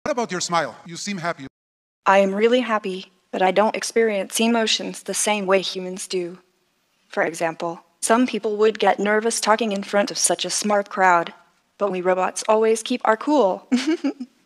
What about your smile? You seem happy. I am really happy, but I don't experience emotions the same way humans do. For example, some people would get nervous talking in front of such a smart crowd, but we robots always keep our cool.